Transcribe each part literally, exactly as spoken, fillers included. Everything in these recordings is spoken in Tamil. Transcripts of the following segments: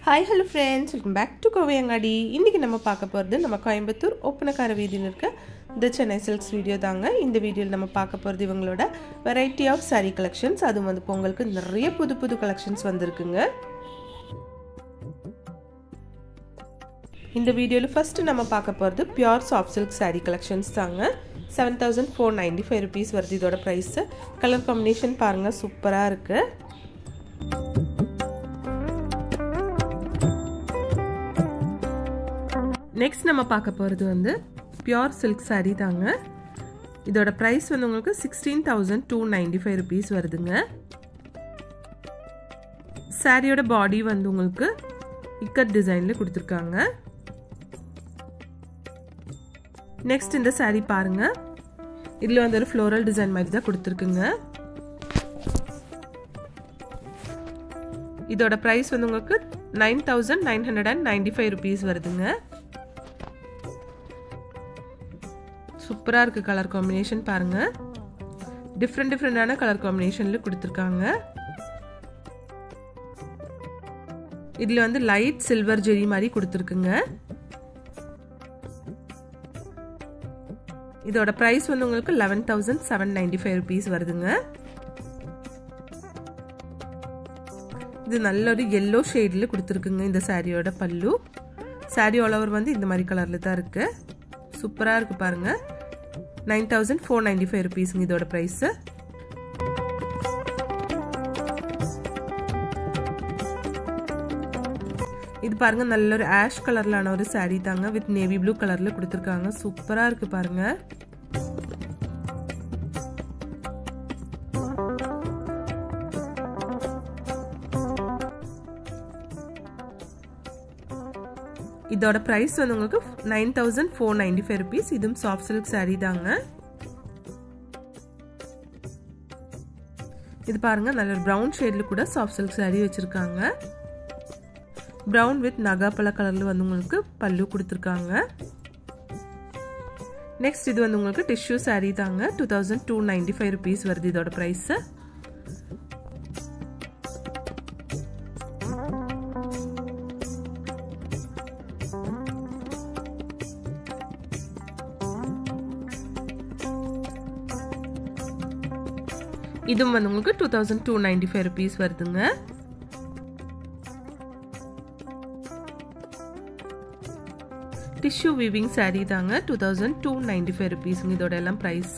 Hi hello friends, welcome back to Kovayangadi. இன்னைக்கு நம்ம பார்க்க போறது நம்ம கோயம்புத்தூர் ஒப்பனக்கார வீதியில் இருக்க The Chennai Silks வீடியோ தாங்க. இந்த வீடியோல நம்ம பார்க்க போறது இவங்களோட variety of saree collections. அது வந்து பொங்கலுக்கு நிறைய புது புது collections வந்திருக்குங்க. இந்த வீடியோல first நம்ம பார்க்க போறது pure soft silk saree collections தாங்க. seven thousand four hundred ninety-five rupees வருது இதோட price. கலர் காம்பினேஷன் பாருங்க சூப்பரா இருக்கு. Next நம்ம பார்க்க போறது வந்து pure silk saree தாங்க. இதோட price வந்து உங்களுக்கு sixteen thousand two hundred ninety-five rupees வருதுங்க. சாரியோட பாடி வந்து உங்களுக்கு இக்கட் டிசைன்ல கொடுத்திருக்காங்க. Next இந்த saree பாருங்க. இதுல வந்து ஒரு floral design மாதிரி தான் கொடுத்திருக்குங்க. இதோட price வந்து உங்களுக்கு nine thousand nine hundred ninety-five rupees வருதுங்க. சூப்பரா இருக்கு கலர் காம்பினேஷன் பாருங்க. டிஃபரண்ட் டிஃபரண்டான கலர் காம்பினேஷன்ல கொடுத்திருக்காங்க. இதுல வந்து லைட் சில்வர் ஜெரி மாதிரி கொடுத்திருக்குங்க. இதோட பிரைஸ் வந்து உங்களுக்கு eleven thousand seven hundred ninety-five rupees வருதுங்க. இது நல்ல ஒரு yellow ஷேட்ல கொடுத்திருக்குங்க இந்த சாரியோட பல்லு. சாரி ஆல் ஓவர் வந்து இந்த மாதிரி கலர்ல தான் இருக்கு. சூப்பரா இருக்கு பாருங்க. nine thousand four hundred ninety-five rupees இதோட பிரைஸ். இது பாருங்க நல்ல ஒரு ஆஷ் கலர்லான ஒரு saree தாங்க வித் நேவி ப்ளூ கலர்ல கொடுத்திருக்காங்க. சூப்பரா இருக்கு பாருங்க. இதோட பிரைஸ் வந்து உங்களுக்கு nine thousand four hundred ninety-five rupees. இதுவும் soft silk saree தாங்க. இது பாருங்க நல்ல ஒரு brown ஷேட்ல கூட soft silk saree வச்சிருக்காங்க. brown with நகாப்பழ கலர்ல வந்து உங்களுக்கு பல்லு கொடுத்திருக்காங்க. நெக்ஸ்ட் இது வந்து உங்களுக்கு tissue saree தாங்க. two thousand two hundred ninety-five rupees வருது இதோட பிரைஸ். இதுவும் வந்து உங்களுக்கு two thousand two hundred ninety-five rupees வருதுங்க. டிஷ்யூ வீவிங் saree தாங்க two thousand two hundred ninety-five rupees இதோட எல்லாம் பிரைஸ்.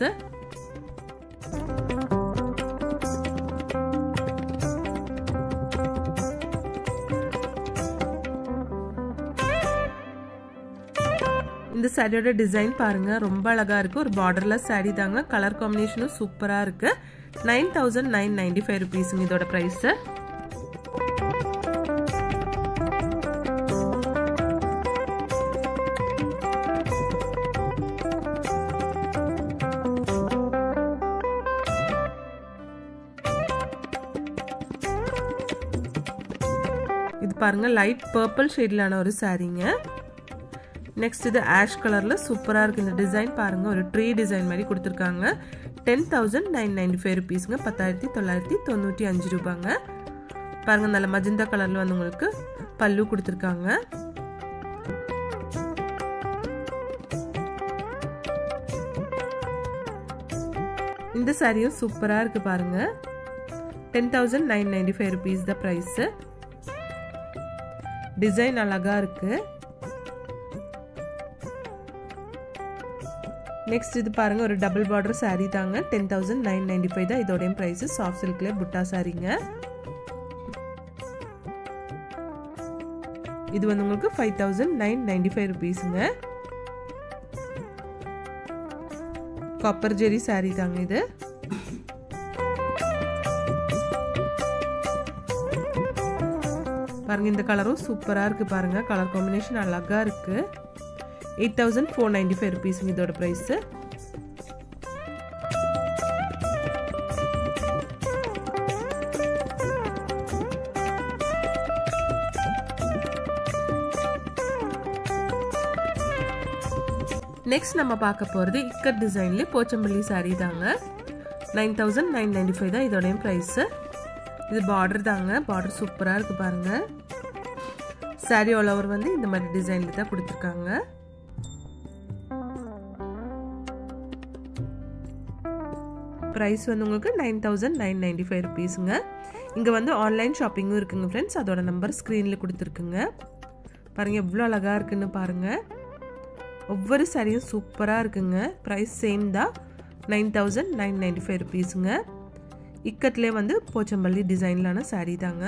இந்த சாரியோட டிசைன் பாருங்க ரொம்ப அழகா இருக்கு. ஒரு பார்டர்லெஸ் saree தாங்க. கலர் காம்பினேஷனும் சூப்பரா இருக்கு. nine thousand nine hundred ninety-five rupees இதோட பிரைஸ். இது பாருங்க லைட் பர்பிள் ஷேட்லான ஒரு சாரீங்க. நெக்ஸ்ட் இது ஆஷ் கலர்ல சூப்பரா இருக்கு. இந்த டிசைன் பாருங்க ஒரு ட்ரீ டிசைன் மாதிரி கொடுத்திருக்காங்க. ten thousand nine hundred ninety-five rupeesங்க. பத்தாயிரத்தி தொள்ளாயிரத்தி தொண்ணூற்றி ஐந்து ரூபாங்க. பாருங்க நல்ல மஜந்தா கலர்ல வந்து உங்களுக்கு பல்லு கொடுத்திருக்காங்க. இந்த சாரியும் சூப்பரா இருக்கு பாருங்க. ten thousand nine hundred ninety-five rupees the price. Design அழகா இருக்கு. நெக்ஸ்ட் இது பாருங்க ஒரு டபுள் பார்டர் saree தாங்க. ten thousand nine hundred ninety-five தான் இதோட பிரைஸ். சாஃப்ட் சில்க்ல புட்டா சாரீங்க. இது வந்து உங்களுக்கு five thousand nine hundred ninety-five rupeesங்க. காப்பர் ஜெரி saree தாங்க இது. பாருங்க இந்த கலரும் சூப்பரா இருக்கு பாருங்க. கலர் காம்பினேஷன் அழகா இருக்கு. eight thousand four hundred ninety-five rupees இதோட பிரைஸ். நெக்ஸ்ட் நம்ம பார்க்க போறது இக்கட் டிசைன்ல போச்சம்பள்ளி saree தாங்க. nine thousand nine hundred ninety-five தான் இதோட பிரைஸ். இது border தாங்க. border சூப்பரா இருக்கு பாருங்க. saree all over வந்து இந்த மாதிரி டிசைன்ல தான் கொடுத்திருக்காங்க. பிரைஸ் வந்து உங்களுக்கு nine thousand nine hundred ninety-five rupeesங்க. இங்க வந்து ஆன்லைன் ஷாப்பிங்கும் இருக்குங்க फ्रेंड्स. அதோட நம்பர் ஸ்கிரீன்ல கொடுத்திருக்குங்க. பாருங்க எவ்வளவு அழகா இருக்குன்னு பாருங்க. ஒவ்வொரு சாரியும் சூப்பரா இருக்குங்க. பிரைஸ் சேம் தான் nine thousand nine hundred ninety-five rupeesங்க. இக்கட்லயே வந்து போச்சம்பள்ளி டிசைன்லான சாரி தாங்க.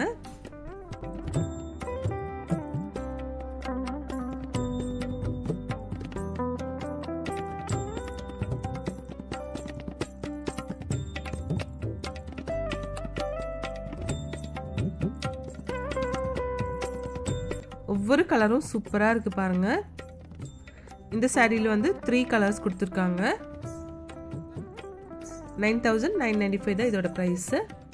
ஒவ்வொரு கலரும் சூப்பரா இருக்கு பாருங்க. இந்த சாரியில வந்து three கலர்ஸ் கொடுத்திருக்காங்க. nine thousand nine hundred ninety-five தான் இதோட பிரைஸ்.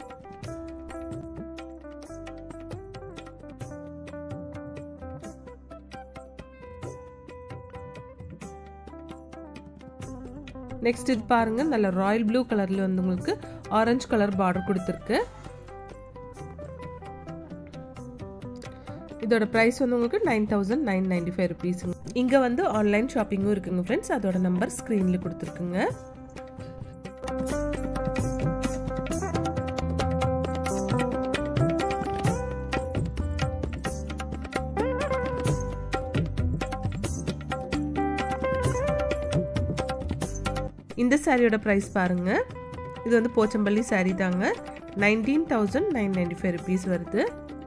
நெக்ஸ்ட் இது பாருங்க நல்ல ராயல் ப்ளூ கலர்ல வந்து உங்களுக்கு ஆரஞ்சு கலர் பார்டர் கொடுத்திருக்கு. இதோட பிரைஸ் வந்து உங்களுக்கு nine thousand nine hundred ninety-five rupees. இங்க வந்து ஆன்லைன் ஷாப்பிங்கும் இருக்குங்க फ्रेंड्स. அதோட நம்பர் ஸ்கிரீன்ல கொடுத்திருக்குங்க. இந்த சாரியோட பிரைஸ் பாருங்க. இது வந்து போச்சம்பள்ளி சாரி தாங்க. nineteen thousand nine hundred ninety-five rupees வருது.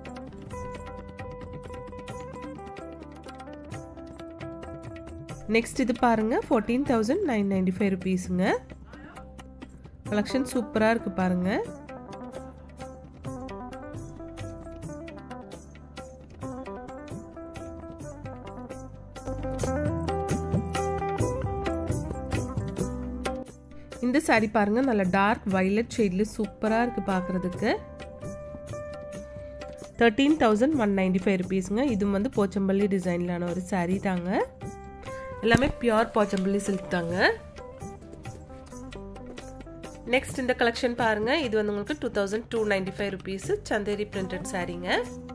நெக்ஸ்ட் இது பாருங்க fourteen thousand nine hundred ninety-five rupeesங்க. கலெக்ஷன் சூப்பரா இருக்கு பாருங்க. இந்த சாரி பாருங்க நல்ல டார்க் வயலட் ஷேட்ல சூப்பரா இருக்கு பார்க்கிறதுக்கு. thirteen thousand one hundred ninety-five rupeesங்க. இது வந்து போச்சம்பள்ளி டிசைன்லான ஒரு சாரி தாங்க. எல்லாமே பியூர் போச்சம்பள்ளி சில்க் தாங்க. நெக்ஸ்ட் இந்த கலெக்ஷன் பாருங்க. இது வந்து உங்களுக்கு two thousand two hundred ninety-five rupees Chanderi printed சாரீங்க.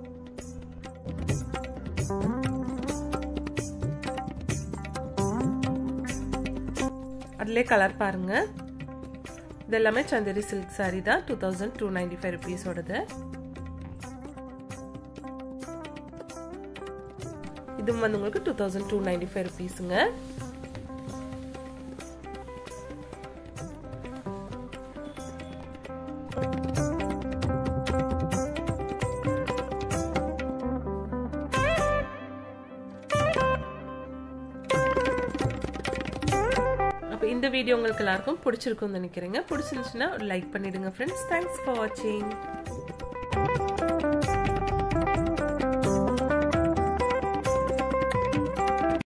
அதுல கலர் பாருங்க. இது எல்லாமே சந்தேரி சில்க் சாரி தான். two thousand two hundred ninety-five rupees ஓடது. இது வந்து உங்களுக்கு two thousand two hundred ninety-five rupeesங்க. அப்ப இந்த வீடியோ உங்களுக்கு எல்லாருக்கும் பிடிச்சிருக்கும்னு நினைக்கிறேங்க. பிடிச்சிருந்துச்சுன்னா லைக் பண்ணிடுங்க फ्रेंड्स. Thanks for watching.